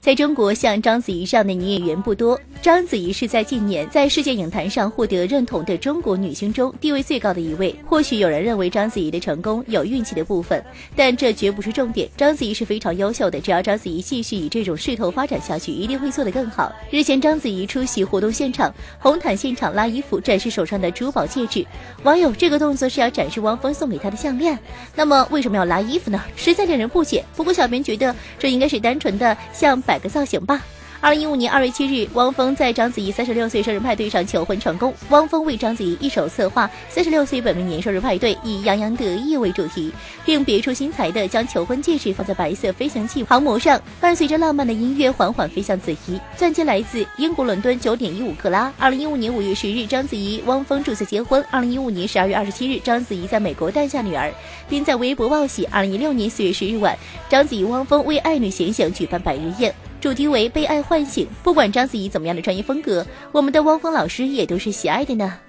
在中国，像章子怡这样的女演员不多。章子怡是在近年在世界影坛上获得认同的中国女星中地位最高的一位。或许有人认为章子怡的成功有运气的部分，但这绝不是重点。章子怡是非常优秀的，只要章子怡继续以这种势头发展下去，一定会做得更好。日前，章子怡出席活动现场，红毯现场拉衣服，展示手上的珠宝戒指。网友这个动作是要展示汪峰送给她的项链，那么为什么要拉衣服呢？实在令人不解。不过小编觉得这应该是单纯的像摆个造型吧。2015年2月7日，汪峰在章子怡36岁生日派对上求婚成功。汪峰为章子怡一手策划36岁本命年生日派对，以洋洋得意为主题，并别出心裁地将求婚戒指放在白色飞行器航模上，伴随着浪漫的音乐缓缓飞向子怡。钻戒来自英国伦敦9.15克拉。2015年5月10日，章子怡、汪峰注册结婚。2015年12月27日，章子怡在美国诞下女儿，并在微博报喜。2016年4月10日晚，章子怡、汪峰为爱女显醒举办百日宴。主题为被爱唤醒。不管章子怡怎么样的穿衣风格，我们的汪峰老师也都是喜爱的呢。